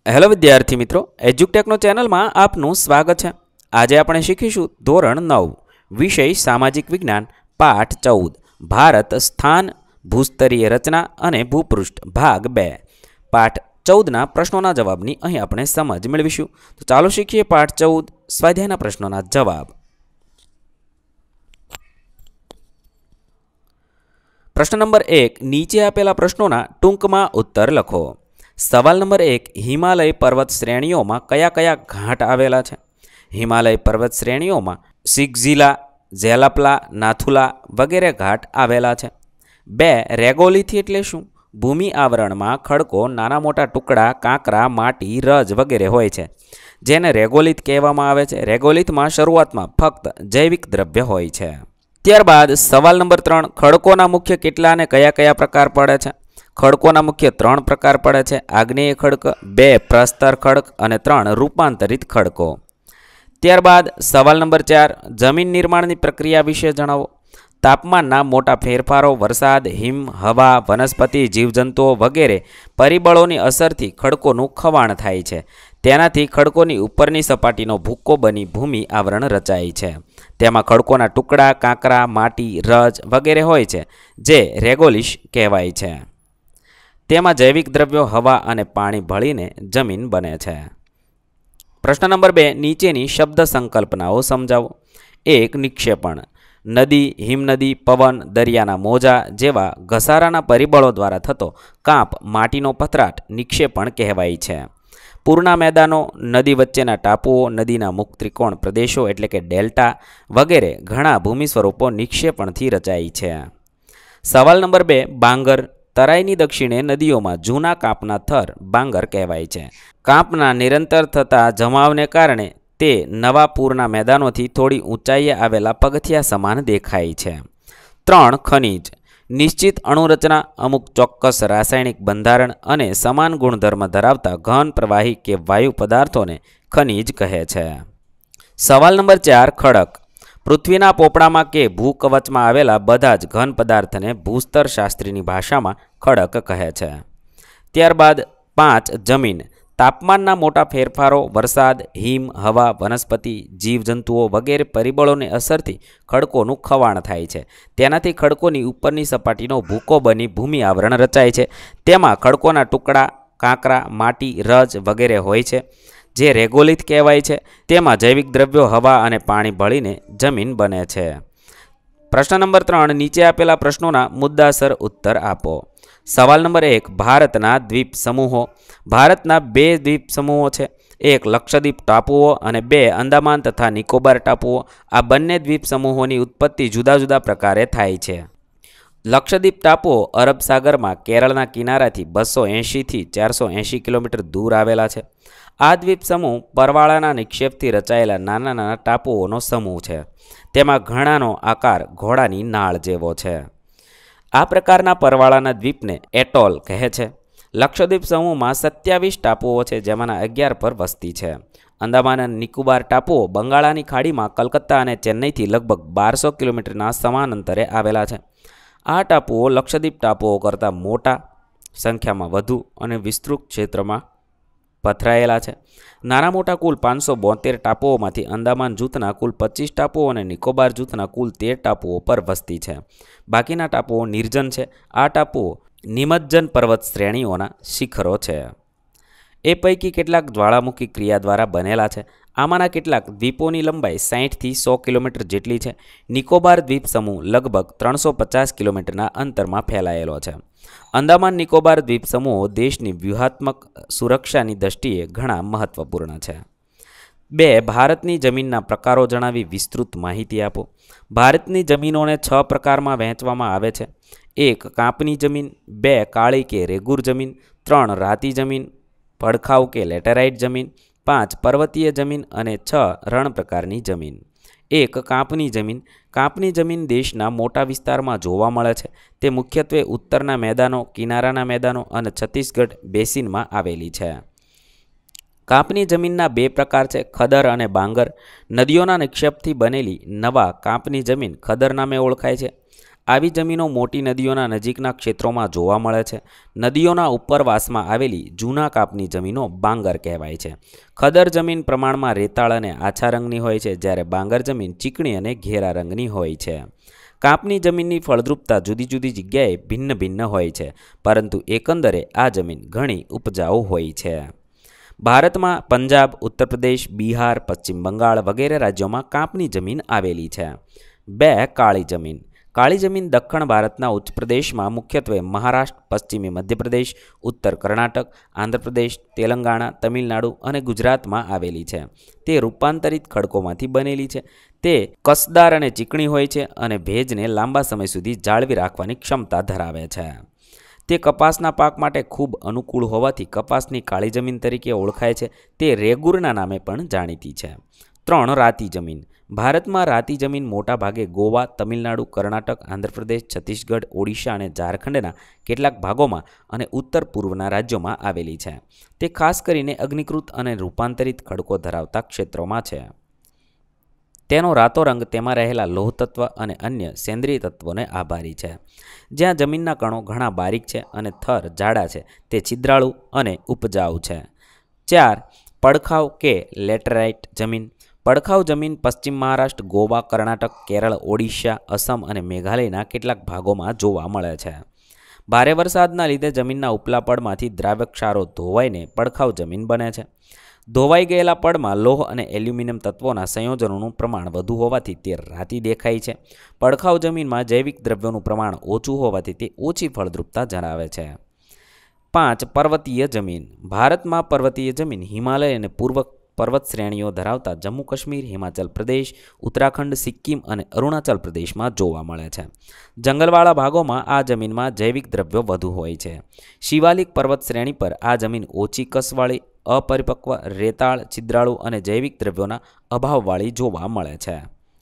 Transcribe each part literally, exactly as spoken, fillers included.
Hello વિદ્યાર્થી મિત્રો, એજ્યુકટેકનો ચેનલમાં આપનું સ્વાગત છે। આજે આપણે શીખીશું ધોરણ નવ વિષય સામાજિક વિજ્ઞાન પાઠ ચૌદ ભારત સ્થાન ભૂસ્તરીય રચના અને ભૂપૃષ્ઠ ભાગ બે। પાઠ ચૌદના પ્રશ્નોના જવાબની અહીં આપણે સમજ મેળવીશું। તો ચાલો શીખીએ પાઠ ચૌદ સ્વાધ્યાયના પ્રશ્નોના જવાબ। પ્રશ્ન નંબર એક, નીચે આપેલા પ્રશ્નોના ટૂંકમાં ઉત્તર લખો। સવાલ નંબર એક, હિમાલય પર્વત શ્રેણીઓમાં કયા કયા ઘાટ આવેલા છે? હિમાલય પર્વત શ્રેણીઓમાં સિગઝીલા, ઝેલાપલા, નાથુલા વગેરે ઘાટ આવેલા છે। બે, રેગોલિથ એટલે શું? ભૂમિ આવરણમાં ખડકો, નાના મોટા ટુકડા, કાંકરા, માટી, રજ વગેરે હોય છે, જેને રેગોલિથ કહેવામાં આવે છે। રેગોલિથમાં શરૂઆતમાં ફક્ત જૈવિક દ્રવ્ય હોય છે। ત્યારબાદ સવાલ નંબર ત્રણ, ખડકોના મુખ્ય કેટલા અને કયા કયા પ્રકાર પડે છે? ખડકોના મુખ્ય ત્રણ પ્રકાર પડે છે, આગ્નેય ખડક, બે પ્રસ્તર ખડક અને ત્રણ રૂપાંતરિત ખડકો। ત્યારબાદ સવાલ નંબર ચાર, જમીન નિર્માણની પ્રક્રિયા વિશે જણાવો। તાપમાનના મોટા ફેરફારો, વરસાદ, હિમ, હવા, વનસ્પતિ, જીવજંતુઓ વગેરે પરિબળોની અસરથી ખડકોનું ખવાણ થાય છે। તેનાથી ખડકોની ઉપરની સપાટીનો ભૂકો બની ભૂમિ આવરણ રચાય છે। તેમાં ખડકોના ટુકડા, કાંકરા, માટી, રજ વગેરે હોય છે, જે રેગોલિશ કહેવાય છે। તેમાં જૈવિક દ્રવ્યો, હવા અને પાણી ભળીને જમીન બને છે। પ્રશ્ન નંબર બે, નીચેની શબ્દ સંકલ્પનાઓ સમજાવો। એક, નિક્ષેપણ, નદી, હિમનદી, પવન, દરિયાના મોજા જેવા ઘસારાના પરિબળો દ્વારા થતો કાપ, માટીનો પથરાટ નિક્ષેપણ કહેવાય છે। પૂરના મેદાનો, નદી વચ્ચેના ટાપુઓ, નદીના મુખ ત્રિકોણ પ્રદેશો એટલે કે ડેલ્ટા વગેરે ઘણા ભૂમિ સ્વરૂપો નિક્ષેપણથી રચાય છે। સવાલ નંબર બે, બાંગર, તરાઈની દક્ષિણે નદીઓમાં જૂના કાપના થર બાંગર કહેવાય છે। કાપના નિરંતર થતા જમાવને કારણે તે નવા પૂરના મેદાનોથી થોડી ઊંચાઈએ આવેલા પગથિયા સમાન દેખાય છે। ત્રણ, ખનિજ, નિશ્ચિત અણુરચના, અમુક ચોક્કસ રાસાયણિક બંધારણ અને સમાન ગુણધર્મ ધરાવતા ઘન, પ્રવાહી કે વાયુ પદાર્થોને ખનિજ કહે છે। સવાલ નંબર ચાર, ખડક, પૃથ્વીના પોપડામાં કે ભૂકવચમાં આવેલા બધા જ ઘન પદાર્થને ભૂસ્તર શાસ્ત્રીની ભાષામાં ખડક કહે છે। ત્યારબાદ પાંચ, જમીન, તાપમાનના મોટા ફેરફારો, વરસાદ, હિમ, હવા, વનસ્પતિ, જીવજંતુઓ વગેરે પરિબળોની અસરથી ખડકોનું ખવાણ થાય છે। તેનાથી ખડકોની ઉપરની સપાટીનો ભૂકો બની ભૂમિ આવરણ રચાય છે। તેમાં ખડકોના ટુકડા, કાંકરા, માટી, રજ વગેરે હોય છે, જે રેગોલિથ કહેવાય છે। તેમાં જૈવિક દ્રવ્યો, હવા અને પાણી ભળીને જમીન બને છે। પ્રશ્ન નંબર ત્રણ, નીચે આપેલા પ્રશ્નોના મુદ્દાસર ઉત્તર આપો। સવાલ નંબર એક, ભારતના દ્વીપ સમૂહો। ભારતના બે દ્વીપ સમૂહો છે, એક લક્ષદ્વીપ ટાપુઓ અને બે અંદામાન તથા નિકોબાર ટાપુઓ। આ બંને દ્વીપ સમૂહોની ઉત્પત્તિ જુદા જુદા પ્રકારે થાય છે। લક્ષદ્વીપ ટાપુઓ અરબ સાગરમાં કેરળના કિનારાથી બસો એંશીથી ચારસો એંશી કિલોમીટર દૂર આવેલા છે। આ દ્વીપ સમૂહ પરવાળાના નિક્ષેપથી રચાયેલા નાના નાના ટાપુઓનો સમૂહ છે। તેમાં ઘણાનો આકાર ઘોડાની નાળ જેવો છે। આ પ્રકારના પરવાળાના દ્વીપને એટોલ કહે છે। લક્ષદ્વીપ સમૂહમાં સત્યાવીસ ટાપુઓ છે, જેમાંના અગિયાર પર વસ્તી છે। અંદામાન અને નિકોબાર ટાપુઓ બંગાળાની ખાડીમાં કલકત્તા અને ચેન્નઈથી લગભગ બારસો કિલોમીટરના સમાન અંતરે આવેલા છે। આ ટાપુઓ લક્ષદ્વીપ ટાપુઓ કરતાં મોટા, સંખ્યામાં વધુ અને વિસ્તૃત ક્ષેત્રમાં પથરાયેલા છે। નાના મોટા કુલ પાંચસો બોતેર ટાપુઓમાંથી અંદામાન જૂથના કુલ પચીસ ટાપુઓ અને નિકોબાર જૂથના કુલ તેર ટાપુઓ પર વસ્તી છે। બાકીના ટાપુઓ નિર્જન છે। આ ટાપુઓ નિમજ્જન પર્વત શ્રેણીઓના શિખરો છે। એ પૈકી કેટલાક જ્વાળામુખી ક્રિયા દ્વારા બનેલા છે। આમાંના કેટલાક દ્વીપોની લંબાઈ સાઠથી સો કિલોમીટર જેટલી છે। નિકોબાર દ્વીપ સમૂહ લગભગ ત્રણસો પચાસ કિલોમીટરના અંતરમાં ફેલાયેલો છે। અંદામાન નિકોબાર દ્વીપ સમૂહો દેશની વ્યૂહાત્મક સુરક્ષાની દ્રષ્ટિએ ઘણા મહત્વપૂર્ણ છે। બે, ભારતની જમીનના પ્રકારો જણાવી વિસ્તૃત માહિતી આપો। ભારતની જમીનોને છ પ્રકારમાં વહેંચવામાં આવે છે। એક, કાંપની જમીન, બે, કાળી કે રેગુર જમીન, ત્રણ, રાતી જમીન, પડખાઉ કે લેટેરાઇટ જમીન, પાંચ, પર્વતીય જમીન અને છ, રણ પ્રકારની જમીન। એક, કાંપની જમીન. કાંપની જમીન દેશના મોટા વિસ્તારમાં જોવા મળે છે। તે મુખ્યત્વે ઉત્તરના મેદાનો, કિનારાના મેદાનો અને છત્તીસગઢ બેસિનમાં આવેલી છે। કાંપની જમીનના બે પ્રકાર છે, ખદર અને બાંગર। નદીઓના નિક્ષેપથી બનેલી નવા કાંપની જમીન ખદર નામે ઓળખાય છે। આવી જમીનો મોટી નદીઓના નજીકના ક્ષેત્રોમાં જોવા મળે છે. નદીઓના ઉપરવાસમાં આવેલી જૂના કાપની જમીનો બાંગર કહેવાય છે. ખદર જમીન પ્રમાણમાં રેતાળ અને આછા રંગની હોય છે, જ્યારે બાંગર જમીન ચીકણી અને ઘેરા રંગની હોય છે. કાપની જમીનની ફળદ્રુપતા જુદી જુદી જગ્યાએ ભિન્ન ભિન્ન હોય છે, પરંતુ એકંદરે આ જમીન ઘણી ઉપજાઉ હોય છે. ભારતમાં પંજાબ, ઉત્તર પ્રદેશ, બિહાર, પશ્ચિમ બંગાળ વગેરે રાજ્યોમાં કાપની જમીન આવેલી છે. બે કાળી જમીન. કાળી જમીન દક્ષિણ ભારતના ઉચ્ચ પ્રદેશમાં મુખ્યત્વે મહારાષ્ટ્ર, પશ્ચિમી મધ્યપ્રદેશ, ઉત્તર કર્ણાટક, આંધ્રપ્રદેશ, તેલંગાણા, તમિલનાડુ અને ગુજરાતમાં આવેલી છે. તે રૂપાંતરિત ખડકોમાંથી બનેલી છે. તે કસદાર અને ચીકણી હોય છે અને ભેજને લાંબા સમય સુધી જાળવી રાખવાની ક્ષમતા ધરાવે છે. તે કપાસના પાક માટે ખૂબ અનુકૂળ હોવાથી કપાસની કાળી જમીન તરીકે ઓળખાય છે. તે રેગુરના નામે પણ જાણીતી છે. ત્રણ રાતી જમીન. ભારતમાં રાતી જમીન મોટા ભાગે ગોવા, તમિલનાડુ, કર્ણાટક, આંધ્રપ્રદેશ, છત્તીસગઢ, ઓડિશા અને ઝારખંડના કેટલાક ભાગોમાં અને ઉત્તર પૂર્વના રાજ્યોમાં આવેલી છે. તે ખાસ કરીને અગ્નિકૃત અને રૂપાંતરિત ખડકો ધરાવતા ક્ષેત્રોમાં છે. તેનો રાતો રંગ તેમાં રહેલા લોહ તત્વ અને અન્ય સેન્દ્રિય તત્વોને આભારી છે. જ્યાં જમીનના કણો ઘણા બારીક છે અને થર જાડા છે, તે છિદ્રાળુ અને ઉપજાઉ છે. ચાર પડખાવ કે લેટેરાઇટ જમીન. પડખાવ જમીન પશ્ચિમ મહારાષ્ટ્ર, ગોવા, કર્ણાટક, કેરળ, ઓડિશા, અસમ અને મેઘાલયના કેટલાક ભાગોમાં જોવા મળે છે. ભારે વરસાદના લીધે જમીનના ઉપલા પડમાંથી દ્રાવ્ય ક્ષારો ધોવાઈને પડખાવ જમીન બને છે. ધોવાઈ ગયેલા પડમાં લોહ અને એલ્યુમિનિયમ તત્વોના સંયોજનોનું પ્રમાણ વધુ હોવાથી તે રાતી દેખાય છે. પડખાવ જમીનમાં જૈવિક દ્રવ્યોનું પ્રમાણ ઓછું હોવાથી તે ઓછી ફળદ્રુપતા ધરાવે છે. પાંચ પર્વતીય જમીન. ભારતમાં પર્વતીય જમીન હિમાલય અને પૂર્વ પર્વત શ્રેણીઓ ધરાવતા જમ્મુ કાશ્મીર, હિમાચલ પ્રદેશ, ઉત્તરાખંડ, સિક્કિમ અને અરુણાચલ પ્રદેશમાં જોવા મળે છે. જંગલવાળા ભાગોમાં આ જમીનમાં જૈવિક દ્રવ્યો વધુ હોય છે. શિવાલિક પર્વત શ્રેણી પર આ જમીન ઓછી કસવાળી, અપરિપક્વ, રેતાળ, છિદ્રાળુ અને જૈવિક દ્રવ્યોના અભાવવાળી જોવા મળે છે.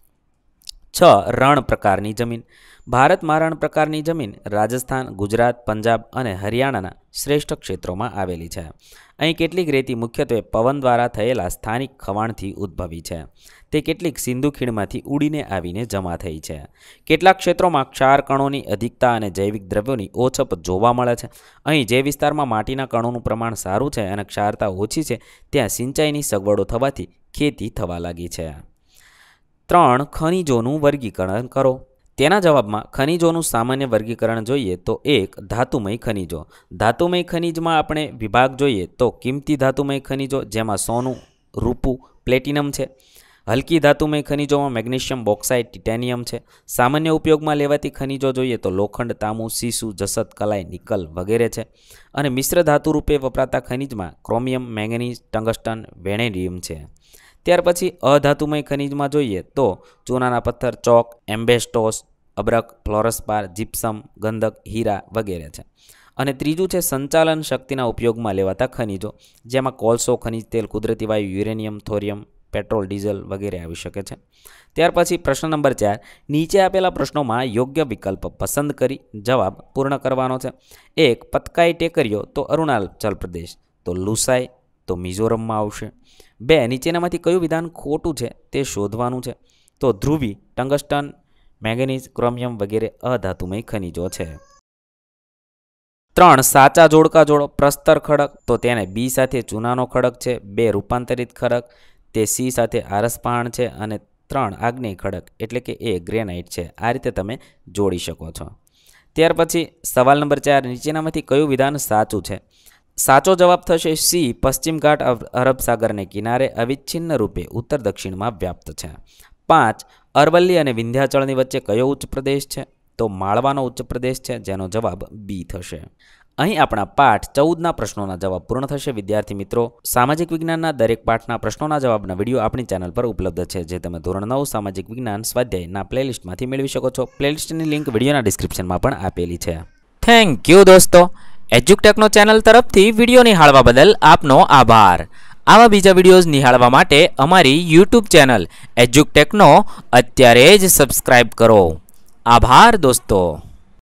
છ રણ પ્રકારની જમીન. ભારતમાં રણ પ્રકારની જમીન રાજસ્થાન, ગુજરાત, પંજાબ અને હરિયાણાના શ્રેષ્ઠ ક્ષેત્રોમાં આવેલી છે. અહીં કેટલીક રેતી મુખ્યત્વે પવન દ્વારા થયેલા સ્થાનિક ખવાણથી ઉદ્ભવી છે. તે કેટલીક સિંધુ ખીણમાંથી ઉડીને આવીને જમા થઈ છે. કેટલાક ક્ષેત્રોમાં ક્ષાર કણોની અધિકતા અને જૈવિક દ્રવ્યોની ઓછપ જોવા મળે છે. અહીં જે વિસ્તારમાં માટીના કણોનું પ્રમાણ સારું છે અને ક્ષારતા ઓછી છે, ત્યાં સિંચાઈની સગવડો થવાથી ખેતી થવા લાગી છે. ત્રણ ખનિજોનું વર્ગીકરણ કરો. તેના જવાબમાં ખનિજોનું સામાન્ય વર્ગીકરણ જોઈએ તો એક ધાતુમય ખનિજો. ધાતુમય ખનિજમાં આપણે વિભાગ જોઈએ તો કિંમતી ધાતુમય ખનિજો, જેમાં સોનું, રૂપું, પ્લેટિનમ છે. હલકી ધાતુમય ખનિજોમાં મેગ્નેશિયમ, બોક્સાઇટ, ટિટેનિયમ છે. સામાન્ય ઉપયોગમાં લેવાતી ખનિજો જોઈએ તો લોખંડ, તાંબુ, સીસુ, જસત, કલાઈ, નિકલ વગેરે છે. અને મિશ્ર ધાતુ રૂપે વપરાતા ખનિજમાં ક્રોમિયમ, મેંગેનીઝ, ટંગસ્ટન, વેનેડિયમ છે. ત્યાર પછી અધાતુમય ખનિજમાં જોઈએ તો ચૂનાના પથ્થર, ચોક, એમ્બેસ્ટોસ, અબ્રક, ફ્લોરસ્પાર, જીપ્સમ, ગંધક, હીરા વગેરે છે. અને ત્રીજું છે સંચાલન શક્તિના ઉપયોગમાં લેવાતા ખનિજો, જેમાં કોલસો, ખનિજ તેલ, કુદરતી વાયુ, યુરેનિયમ, થોરિયમ, પેટ્રોલ, ડીઝલ વગેરે આવી શકે છે. ત્યાર પછી પ્રશ્ન નંબર ચાર. નીચે આપેલા પ્રશ્નોમાં યોગ્ય વિકલ્પ પસંદ કરી જવાબ પૂર્ણ કરવાનો છે. એક પતકાઈ ટેકરીઓ તો અરુણાચલ પ્રદેશ, તો લુસાઈ તો મિઝોરમમાં આવશે. બે નીચેનામાંથી કયું વિધાન ખોટું છે તે શોધવાનું છે. તો ધ્રુવી, ટંગસ્ટન, મેંગેનીઝ, ક્રોમિયમ વગેરે અધાતુમય ખનિજો છે. ત્રણ સાચા જોડકા જોડો. પ્રસ્તર ખડક તો તેને બી સાથે ચૂનાનો ખડક છે. બે રૂપાંતરિત ખડક તે સી સાથે આરસપહાણ છે. અને ત્રણ આગ્નેય ખડક એટલે કે એ ગ્રેનાઇટ છે. આ રીતે તમે જોડી શકો છો. ત્યાર પછી સવાલ નંબર ચાર. નીચેનામાંથી કયું વિધાન સાચું છે? સાચો જવાબ થશે સી. પશ્ચિમ ઘાટ અરબ સાગરને કિનારે અવિચ્છિન્ન રૂપે ઉત્તર દક્ષિણમાં વ્યાપ્ત છે. પાંચ અરવલ્લી અને વિંધ્યાચળની વચ્ચે કયો ઉચ્ચ પ્રદેશ છે? તો માળવાનો ઉચ્ચ પ્રદેશ છે, જેનો જવાબ બી થશે. અહીં આપણા પાઠ ચૌદના પ્રશ્નોના જવાબ પૂર્ણ થશે. વિદ્યાર્થી મિત્રો, સામાજિક વિજ્ઞાનના દરેક પાઠના પ્રશ્નોના જવાબના વિડીયો આપણી ચેનલ પર ઉપલબ્ધ છે, જે તમે ધોરણ નવ સામાજિક વિજ્ઞાન સ્વાધ્યાયના પ્લેલિસ્ટમાંથી મેળવી શકો છો. પ્લેલિસ્ટની લિંક વિડીયોના ડિસ્ક્રિપ્શનમાં પણ આપેલી છે. થેન્ક યુ દોસ્તો. એજ્યુકટેકનો ચેનલ તરફથી વિડીયો નિહાળવા બદલ આપનો આભાર. આવા બીજા વિડીયોઝ નિહાળવા માટે અમારી યુટ્યુબ ચેનલ એજ્યુકટેકનો અત્યારે જ સબસ્ક્રાઇબ કરો. આભાર દોસ્તો.